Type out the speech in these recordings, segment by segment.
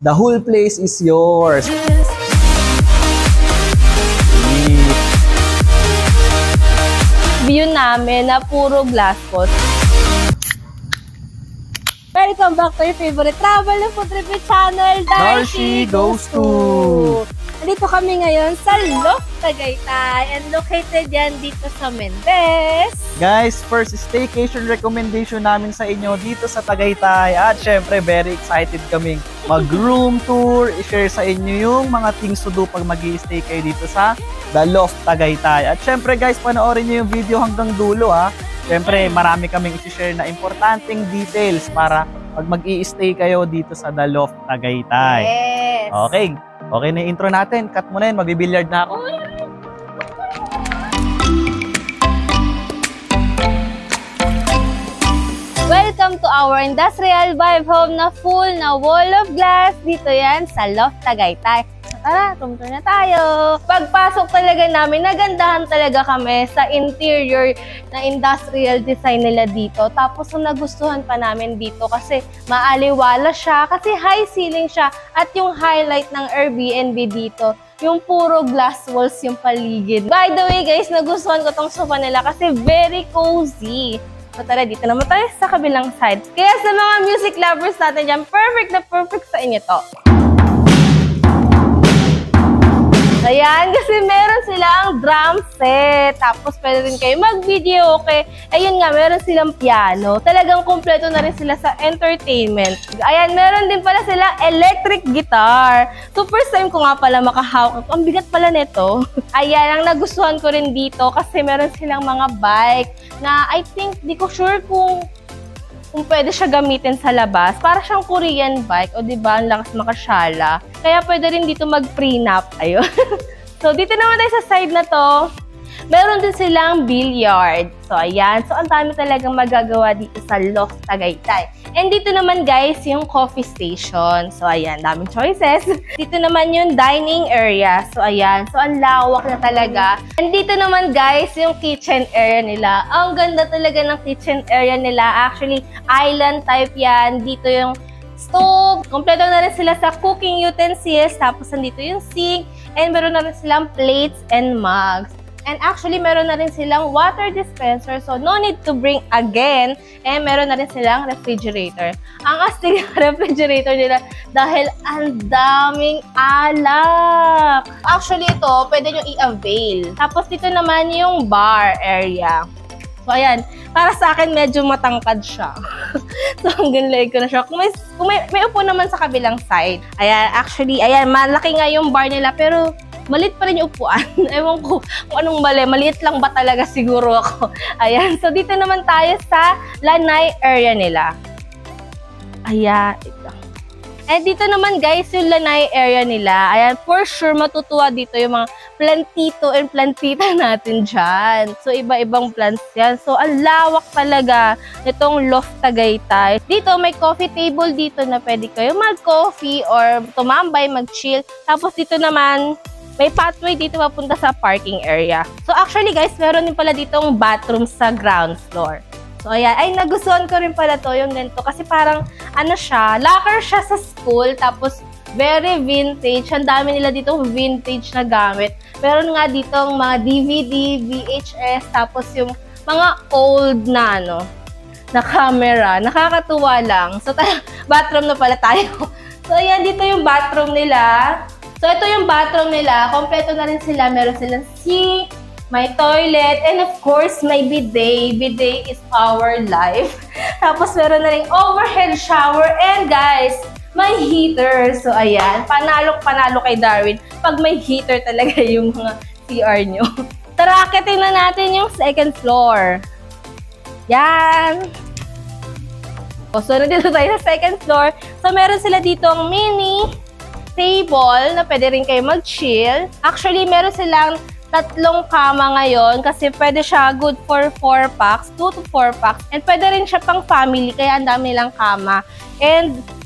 The whole place is yours. View namin na puro glass post. Welcome back to your favorite travel and food review channel, Darcy Goes To. Nandito kami ngayon sa Loft Tagaytay and located yan dito sa Mendez. Guys, first staycation recommendation namin sa inyo dito sa Tagaytay. At syempre, very excited kaming mag-room tour, i-share sa inyo yung mga things to do pag mag-i-stay kayo dito sa The Loft Tagaytay. At syempre guys, panoorin nyo yung video hanggang dulo ha. Syempre, marami kaming i-share na importanteng details para pag mag-i-stay kayo dito sa The Loft Tagaytay. Yes! Okay. Okay na yung intro natin. Cut mo na yun. Magbibilyard na ako. Welcome to our industrial vibe home na full na wall of glass. Dito yan sa Loft Tagaytay. Tara, tumutun na tayo. Pagpasok talaga namin, nagandahan talaga kami sa interior na industrial design nila dito. Tapos ang nagustuhan pa namin dito kasi maaliwala siya, kasi high ceiling siya. At yung highlight ng Airbnb dito, yung puro glass walls yung paligid. By the way guys, nagustuhan ko tong sofa nila kasi very cozy. So tara, dito naman tayo sa kabilang side. Kaya sa mga music lovers natin dyan, perfect na perfect sa inyo to. Ayan, kasi meron silang drum set. Tapos pwede rin kayo mag-video, okay? Ayun nga, meron silang piano. Talagang kumpleto na rin sila sa entertainment. Ayan, meron din pala silang electric guitar. So first time ko nga pala makahawak. Ang bigat pala nito. Ayan, ang nagustuhan ko rin dito kasi meron silang mga bike na I think, di ko sure kung pwede siya gamitin sa labas. Para siyang Korean bike. O diba, ang lakas makasyala. Kaya pwede rin dito mag-prenup. Ayun. So, dito naman tayo sa side na to. Meron din silang billiard. So, ayan. So, ang dami talagang magagawa dito sa Loft Tagaytay. And dito naman, guys, yung coffee station. So, ayan. Daming choices. Dito naman yung dining area. So, ayan. So, ang lawak na talaga. And dito naman, guys, yung kitchen area nila. Ang ganda talaga ng kitchen area nila. Actually, island type yan. Dito yung stove. Kompleto na rin sila sa cooking utensils. Tapos, nandito yung sink. And meron na rin silang plates and mugs. And actually, meron na rin silang water dispenser. So, no need to bring again. And meron na rin silang refrigerator. Ang astig ng refrigerator nila dahil ang daming alak. Actually, ito, pwede nyo i-avail. Tapos, dito naman yung bar area. So, ayan. Para sa akin, medyo matangkad siya. So, hanggang leg ko na siya. Kung may upo naman sa kabilang side. Ayan, actually, ayan, malaki nga yung bar nila. Pero, maliit pa rin yung upuan. Ewan ko kung anong mali. Maliit lang ba talaga siguro ako. Ayan. So, dito naman tayo sa lanai area nila. Ayan. And dito naman guys, yung lanai area nila. Ayan, for sure matutuwa dito yung mga plantito and plantita natin dyan. So, iba-ibang plants yan. So, ang lawak talaga nitong Loft Tagaytay. Dito, may coffee table dito na pwede kayo mag-coffee or tumambay, mag-chill. Tapos dito naman, may pathway dito papunta sa parking area. So, actually guys, meron din pala ditong bathroom sa ground floor. So, ayan. Ay, nagustuhan ko rin pala to, yung ganito. Kasi parang, ano siya, locker siya sa school. Tapos, very vintage. Ang dami nila dito vintage na gamit. Meron nga dito mga DVD, VHS, tapos yung mga old na, na camera. Nakakatuwa lang. So, bathroom na pala tayo. So, ayan, dito yung bathroom nila. So, ito yung bathroom nila. Kompleto na rin sila. Meron silang sink, may toilet, and of course, may bidet. Bidet is our life. Tapos, meron na rin overhead shower. And guys, may heater. So, ayan. Panalo kay Darwin pag may heater talaga yung mga CR nyo. Tara, akitin na natin yung second floor. Yan. So, nandito tayo sa second floor. So, meron sila dito ang mini table na pwede rin kayo mag-chill. Actually, meron silang 3 kama ngayon kasi pwede siya good for 4 packs, 2 to 4 packs. And pwede rin siya pang family kaya ang dami nilang kama. And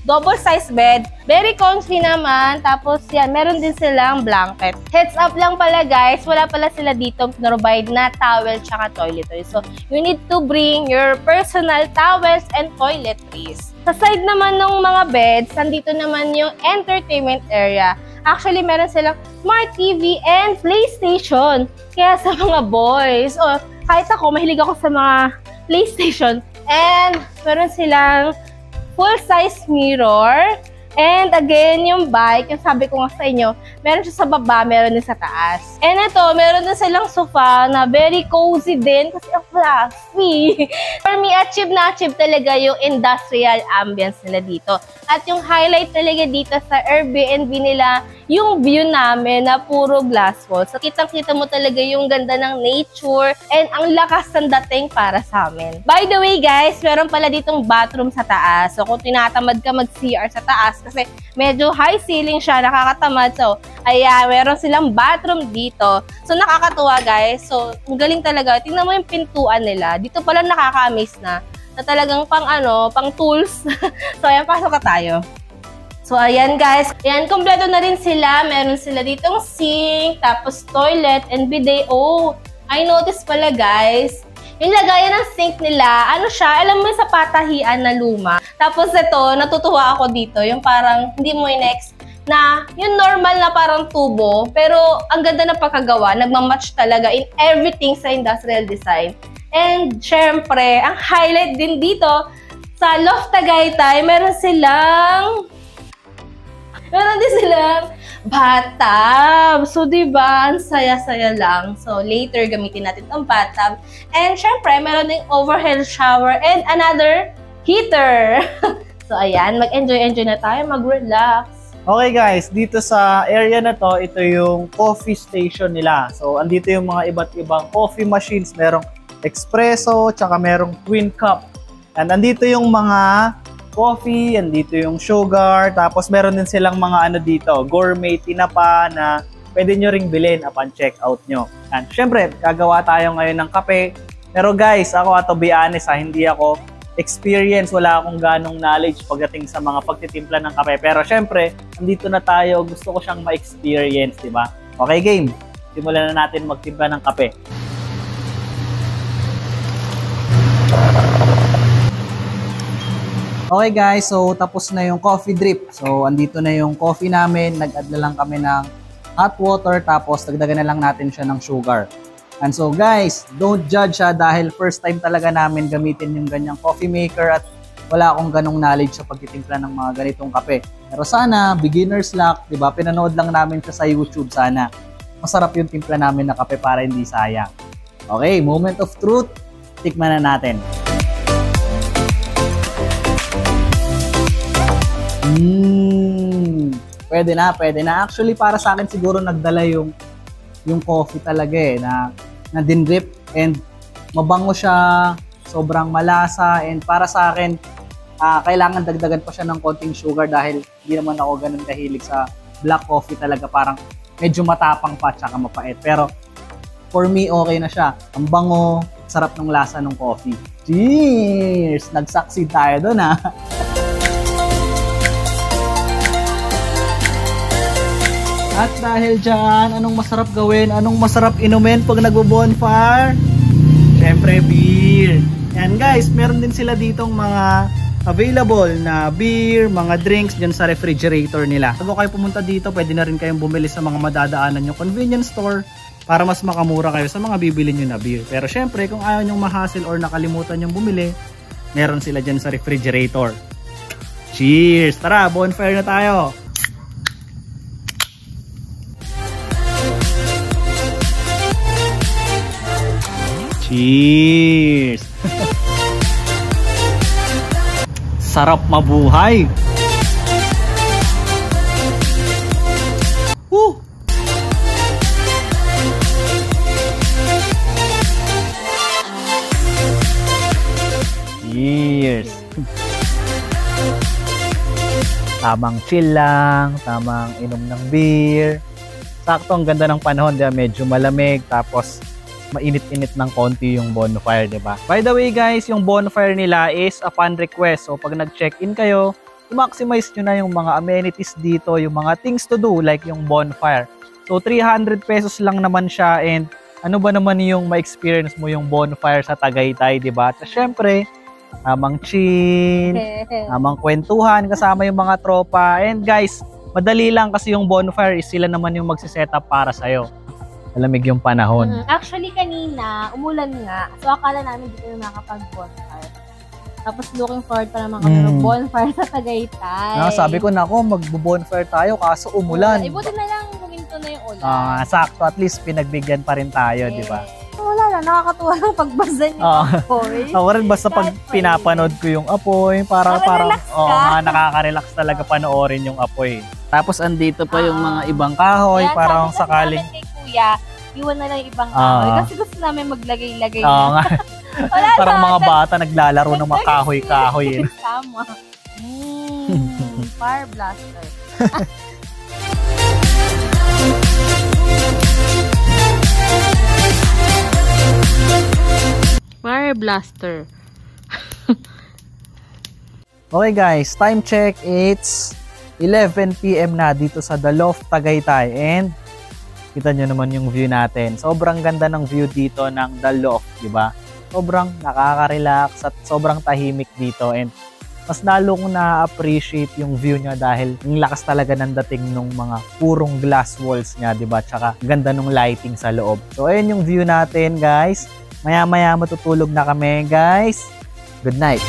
double size bed. Very comfy naman. Tapos yan, meron din silang blanket. Heads up lang pala guys, wala pala sila dito provide na towel tsaka toiletries. So, you need to bring your personal towels and toiletries. Sa side naman ng mga beds, nandito naman yung entertainment area. Actually, meron silang smart TV and PlayStation. Kaya sa mga boys, o kahit ako, mahilig ako sa mga PlayStation. And meron silang full-size mirror. And again, yung bike, yung sabi ko nga sa inyo, meron siya sa baba, meron din sa taas. And ito, meron din silang sofa na very cozy din kasi ang fluffy. For me, achieve na achieve talaga yung industrial ambience nila dito. At yung highlight talaga dito sa Airbnb nila, yung view namin na puro glass wall. So, kitang-kita mo talaga yung ganda ng nature and ang lakas ng dating para sa amin. By the way, guys, meron pala ditong bathroom sa taas. So, kung tinatamad ka mag-CR sa taas, kasi medyo high ceiling siya, nakakatamad. So, ayan, meron silang bathroom dito. So, nakakatuwa, guys. So, ang galing talaga. Tingnan mo yung pintuan nila. Dito pala nakaka-amaze na talagang pang tools. So, ayan, pasok ka tayo. So, ayan guys. Ayan, kompleto na rin sila. Meron sila ditong sink, tapos toilet, and bidet. Oh, I noticed pala guys. Yung lagayan ng sink nila, ano siya, alam mo yung sa patahian na luma. Tapos ito, natutuwa ako dito. Yung parang, hindi mo next na yung normal na parang tubo. Pero, ang ganda na pagkagawa. Nagmamatch talaga in everything sa industrial design. And, syempre, ang highlight din dito, sa Loft Tagaytay, meron din silang bathtub. So, diba? Ang saya-saya lang. So, later, gamitin natin itong bathtub. And, syempre, meron ding overhead shower and another heater. So, ayan. Mag-enjoy na tayo. Mag-relax. Okay guys, dito sa area na to, ito yung coffee station nila. So, andito yung mga iba't ibang coffee machines. Merong espresso, tsaka merong twin cup. And andito yung mga coffee, andito yung sugar, tapos meron din silang mga ano dito, gourmet tinapa na pwede nyo ring bilhin upon check-out nyo. And syempre, gagawa tayo ngayon ng kape. Pero guys, ako to be honest hindi ako experience, wala akong ganong knowledge pagdating sa mga pagtitimpla ng kape. Pero syempre, andito na tayo, gusto ko siyang ma-experience, di ba? Okay game, simulan na natin magtimpla ng kape. Okay guys, so tapos na yung coffee drip. So andito na yung coffee namin. Nag-add na lang kami ng hot water tapos dagdagan na lang natin siya ng sugar. And so guys, don't judge dahil first time talaga namin gamitin yung ganyang coffee maker at wala akong ganong knowledge sa pagtitimpla ng mga ganitong kape. Pero sana, beginner's luck, di ba? Pinanood lang namin siya sa YouTube sana. Masarap yung timpla namin na kape para hindi sayang. Okay, moment of truth. Tikman na natin. Pwede na. Actually, para sa akin siguro nagdala yung coffee talaga na dinrip and mabango siya, sobrang malasa, and para sa akin, kailangan dagdagan pa siya ng konting sugar dahil hindi naman ako ganun kahilig sa black coffee talaga, parang medyo matapang pa tsaka mapait. Pero for me, okay na siya. Ang bango, sarap ng lasa ng coffee. Cheers! Nag-succeed tayo doon At dahil dyan, anong masarap gawin? Anong masarap inumin pag nagbo-bonfire? Siyempre, beer. Yan guys, meron din sila ditong mga available na beer, mga drinks dyan sa refrigerator nila. Bago kayo pumunta dito, pwede na rin kayong bumili sa mga madadaanan yung convenience store para mas makamura kayo sa mga bibili nyo na beer. Pero syempre, kung ayaw nyong mahassle or nakalimutan nyong bumili, meron sila dyan sa refrigerator. Cheers! Tara, bonfire na tayo! Cheers! Sarap mabuhay! Woo! Cheers! Tamang chill lang, tamang inom ng beer. Sakto, ang ganda ng panahon, diba? Medyo malamig, tapos mainit-init ng konti yung bonfire, diba? By the way guys, yung bonfire nila is upon request. So pag nag-check-in kayo, i-maximize nyo na yung mga amenities dito, yung mga things to do like yung bonfire. So 300 pesos lang naman siya, and ano ba naman yung ma-experience mo yung bonfire sa Tagaytay, di ba? At syempre, tamang chill, tamang kwentuhan kasama yung mga tropa. And guys, madali lang kasi yung bonfire is sila naman yung magsiset-up para sa'yo. Malamig yung panahon. Actually, kanina, umulan nga. So, akala namin dito yung nakapag-bonfire. Tapos, looking forward pa naman kami mag-bonfire sa Tagaytay. Sabi ko, nako, mag-bonfire tayo kaso umulan. Buti na lang, guminto na yung ulan. Sakto, at least pinagbigyan pa rin tayo, di ba? Wala na, nakakatuwa lang pagbasa niyo apoy. Ako rin, basta pag pinapanood ko yung apoy, parang nakaka-relax talaga panoorin yung apoy. Tapos, andito pa yung mga ibang kahoy, parang sakaling... Kuya, iwan na lang ibang kahoy. Kasi gusto namin maglagay-lagay nga. Parang mga bata naglalaro ng mga kahoy-kahoy. Tama. Fire blaster. Fire blaster. Okay guys, time check. It's 11 PM na dito sa The Loft, Tagaytay. And kita nyo naman yung view natin. Sobrang ganda ng view dito ng The Loft, di ba? Sobrang nakaka-relax at sobrang tahimik dito. And mas lalo kong na-appreciate yung view niya dahil yung lakas talaga ng dating ng mga purong glass walls niya, di ba? Tsaka ganda ng lighting sa loob. So, ayun yung view natin, guys. Maya-maya matutulog na kami, guys. Good night.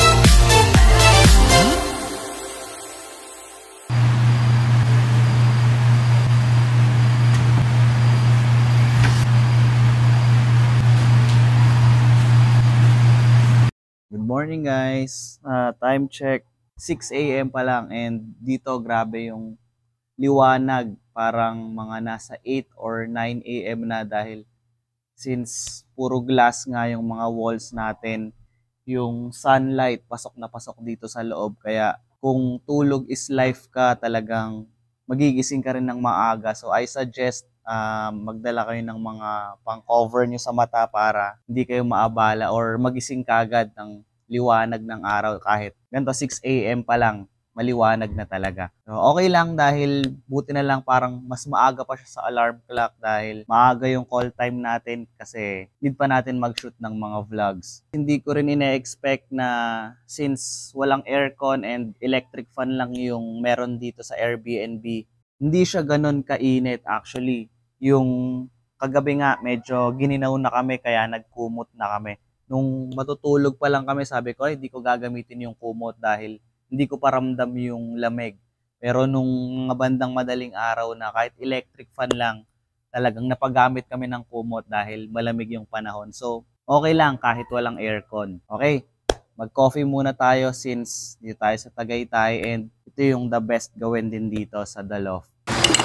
Good morning guys, time check 6 AM pa lang, and dito grabe yung liwanag, parang mga nasa 8 or 9 AM na dahil since puro glass nga yung mga walls natin, yung sunlight pasok na pasok dito sa loob, kaya kung tulog is life ka, talagang magigising ka rin ng maaga. So I suggest magdala kayo ng mga pang-cover nyo sa mata para hindi kayo maabala or magising kagad ng liwanag ng araw. Kahit ganito 6 AM pa lang, maliwanag na talaga. So, okay lang dahil buti na lang parang mas maaga pa siya sa alarm clock dahil maaga yung call time natin kasi need pa natin mag-shoot ng mga vlogs. Hindi ko rin ina-expect na since walang aircon and electric fan lang yung meron dito sa Airbnb, hindi siya ganun kainit. Actually, yung kagabi nga medyo gininaw na kami kaya nagkumot na kami. Nung matutulog pa lang kami, sabi ko, hindi ko gagamitin yung kumot dahil hindi ko paramdam yung lamig. Pero nung mga bandang madaling araw na kahit electric fan lang, talagang napagamit kami ng kumot dahil malamig yung panahon. So, okay lang kahit walang aircon. Okay, mag-coffee muna tayo since dito tayo sa Tagaytay, and ito yung the best gawin din dito sa The Loft.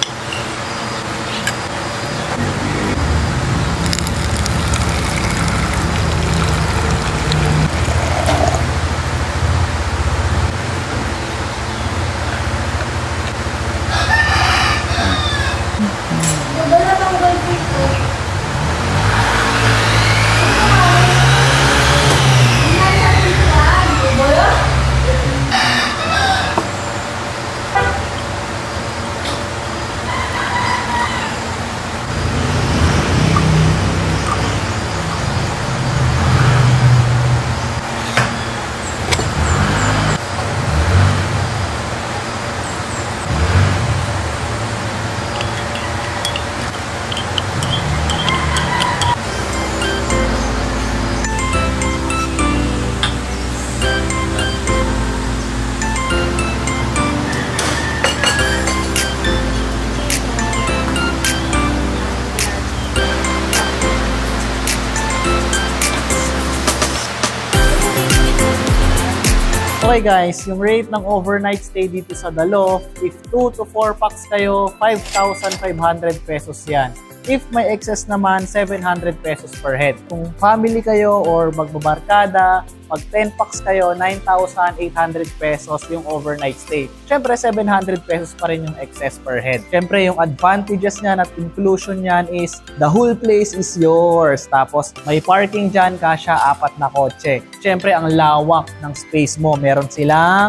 Okay guys, yung rate ng overnight stay dito sa The Loft, if 2 to 4 packs kayo, 5,500 pesos yan. If may excess naman, 700 pesos per head. Kung family kayo or magbabarkada, pag 10 packs kayo, 9,800 pesos yung overnight stay. Siyempre, 700 pesos pa rin yung excess per head. Siyempre, yung advantages niyan at inclusion niyan is the whole place is yours. Tapos, may parking dyan, kasya 4 na kotse. Siyempre, ang lawak ng space mo. Meron silang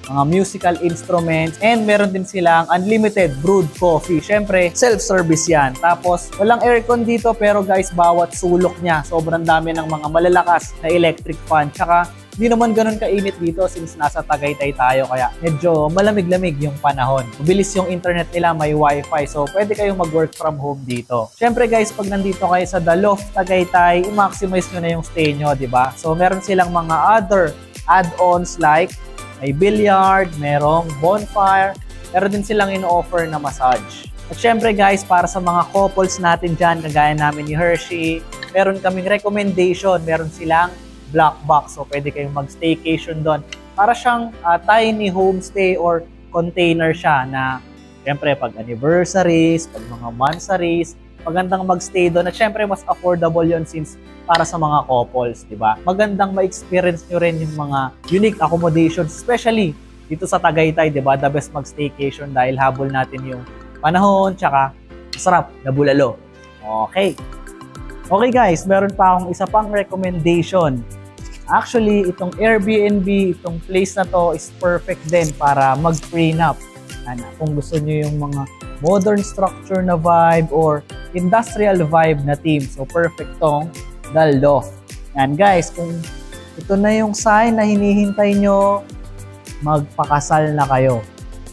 mga musical instruments, and meron din silang unlimited brewed coffee. Syempre, self-service yan. Tapos, walang aircon dito pero guys, bawat sulok niya, sobrang dami ng mga malalakas na electric fan. Tsaka, hindi naman ganun kainit dito since nasa Tagaytay tayo kaya medyo malamig-lamig yung panahon. Mabilis yung internet nila, may wifi so pwede kayong mag-work from home dito. Syempre guys, pag nandito kayo sa The Loft Tagaytay, i-maximize nyo na yung stay nyo, di ba? So meron silang mga other add-ons like may billiard, merong bonfire, meron din silang in-offer na massage. At syempre guys, para sa mga couples natin dyan, kagaya namin ni Hershey, meron kaming recommendation, meron silang black box. So, pwede kayong mag-staycation doon. Para siyang tiny homestay or container siya na syempre pag anniversaries, pag mga monthsaries, magandang mag-stay doon. At syempre, mas affordable yon since para sa mga couples, di ba? Magandang ma-experience nyo rin yung mga unique accommodations, especially dito sa Tagaytay, di ba? The best mag-staycation dahil habol natin yung panahon, tsaka masarap na bulalo. Okay. Okay guys, meron pa akong isa pang recommendation. Actually, itong Airbnb, itong place na to is perfect din para mag-prenup. Kung gusto nyo yung mga modern structure na vibe or industrial vibe na team. So, perfect tong The Loft. Yan guys, kung ito na yung sign na hinihintay nyo, magpakasal na kayo.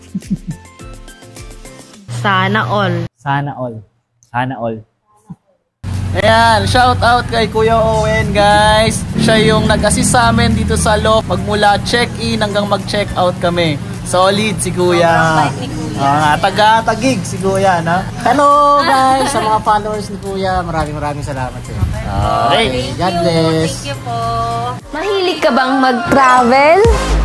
Sana all. Sana all. Sana all. Ayan, shout out kay Kuya Owen guys. Siya yung nag-assist sa amin dito sa Loft magmula check-in hanggang mag-check out kami. Solid si Kuya. Taga-tagig si Kuya, no? Hello guys sa mga followers ni Kuya. Maraming salamat sa inyo. Okay. God bless. Thank you po. Mahilig ka bang mag-travel?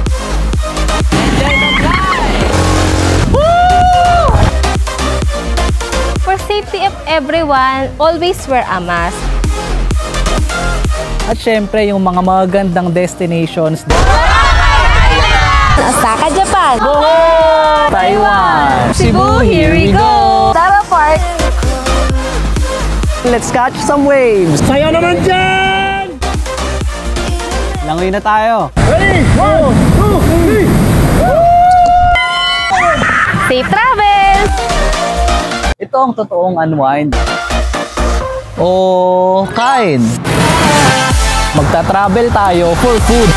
For safety of everyone, always wear a mask. At syempre, yung mga magandang destinations. Osaka, Japan. Go! Taiwan. Cebu, here we go. Tara, Park. Let's catch some waves. Sayo naman dyan! Langoy na tayo. Ready? 1, 2, 3. Safe travel! Ito ang totoong unwind. O kain. Magta-travel tayo for food.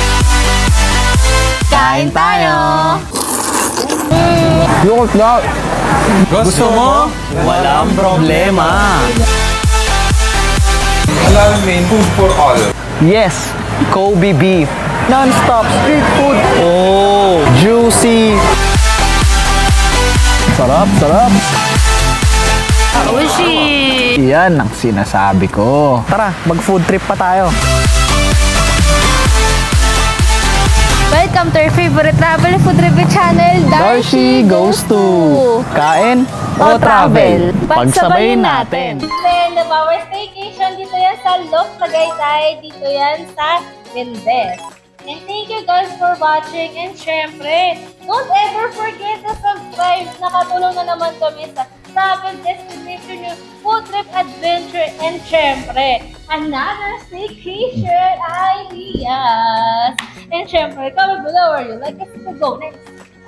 Kain tayo! Yung na. Gusto mo? Walang problema. Halal main food for all. Yes, Kobe beef. Non-stop street food. Oh, juicy. Sarap, sarap. Ushi! Yan ang sinasabi ko. Tara, mag-food trip pa tayo. Welcome to our favorite travel and food review channel, Darcy Goes to Kain o Travel. Pagsabayin natin. Then, the Power Staycation, dito yan sa Loft Tagaytay, dito yan sa Mendes. And thank you guys for watching. And syempre, don't ever forget to subscribe. Nakatulong na naman kami sa travel destination yung food trip adventure. And syempre, another staycation ideas. And syempre, comment below where you like us to go next.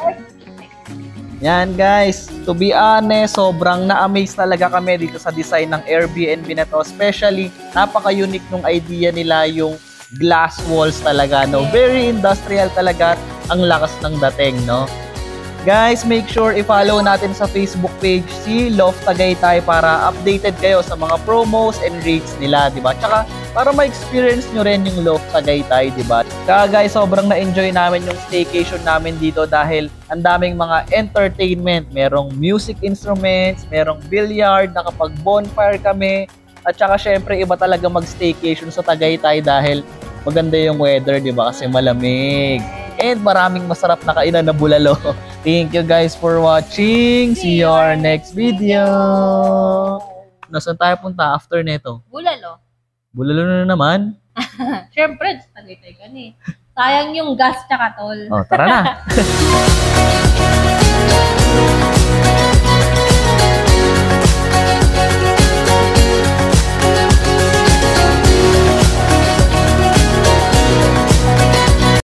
Yan guys, to be honest, sobrang na-amaze talaga kami dito sa design ng Airbnb na to. Especially, napaka-unique nung idea nila yung glass walls talaga, no? Very industrial talaga, ang lakas ng dating, no? Guys, make sure i-follow natin sa Facebook page si Loft Tagaytay para updated kayo sa mga promos and rates nila, di ba? Tsaka para ma-experience nyo rin yung Loft Tagaytay, di ba? Kaya guys, sobrang na-enjoy namin yung staycation namin dito dahil ang daming mga entertainment. Merong music instruments, merong billiard, nakapag-bonfire kami. At saka syempre iba talaga mag-staycation sa Tagaytay dahil maganda yung weather, di ba? Kasi malamig. And maraming masarap na kainan na bulalo. Thank you guys for watching. See you our next video. Nasaan tayo punta after neto? Bulalo. Bulalo na naman. Syempre, Tagaytay ka ni. Sayang yung gas tsaka tol. Oh, tara na.